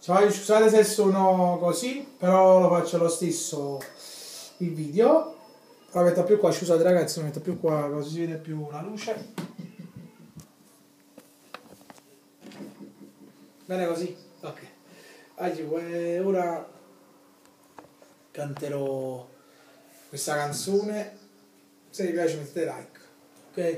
Cioè, scusate se sono così, però lo faccio lo stesso il video. Lo metto più qua, scusate ragazzi, lo metto più qua così si vede più la luce. Bene così? Ok. Ora canterò questa canzone. Se vi piace mettete like, ok?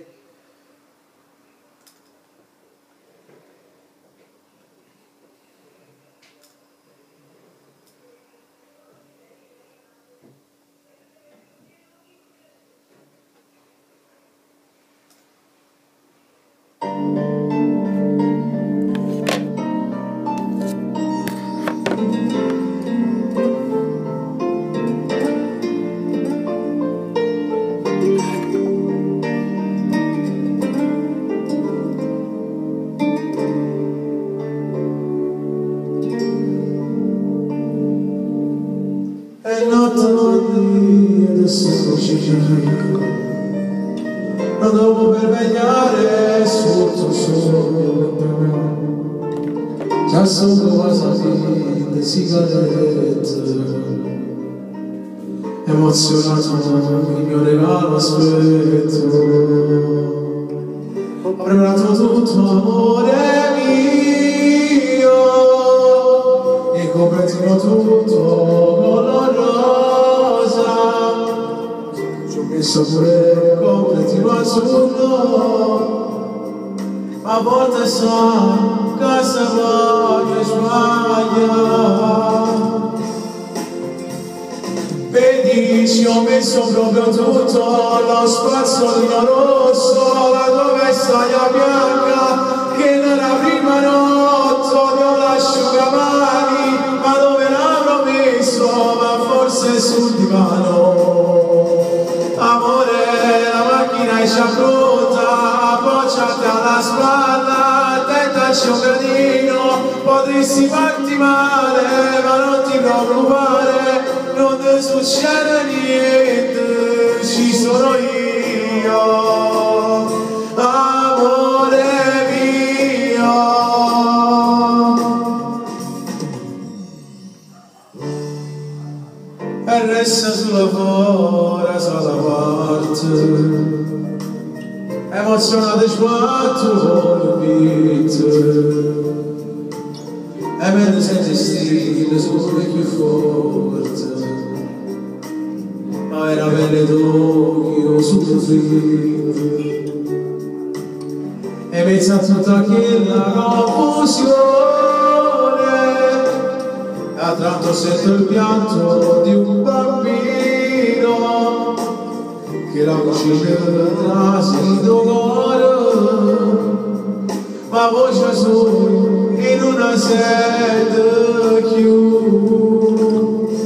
È notte adesso ci cerco, non dopo per vegliare sotto sole, già sono quasi le sigarette, emozionato il mio regalo aspetto, ho preparato tutto amore mio, e completino tutto con la rosa, ci ho messo pure il completino azzurro, a volte sa casa voglio sbagliare. Vedi, ci ho messo proprio tutto, lo spazzolino rosso, la tua vestaglia bianca, che nella prima notte odio l'asciugamani, ma dove l'avrò messo? Ma forse sul divano. Amore, la macchina è già pronta, appoggiati alla spalla, tentaci un gradino, potresti farti male, ma non ti preoccupare, non ti succede niente, ci sono io, amore mio. E resta sulla fora, sulla parte, emozionato sguardo il beat, e mentre senti stile sul più forte, ma era bene d'occhio soffritto, e pensa a tutta quella confusione, e a tratto sento il pianto di un bambino che la cucina trasito cuore, ma voce solo in una sede chiusa.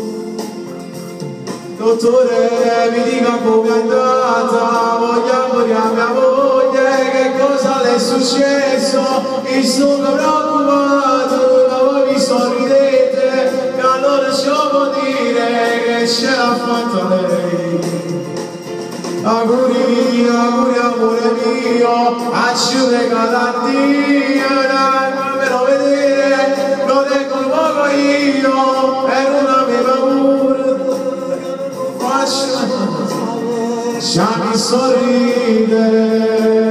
Dottore, mi dica com'è andata, vogliamo di mia moglie, che cosa le è successo? Mi sono preoccupato, ma voi mi sorridete, che allora ci può dire che ce l'ha fatta lei. Auguri, auguri amore mio, ci regala Dio, fammelo vedere, lo tengo un poco io, e non aveva paura, faccio, mi sorride.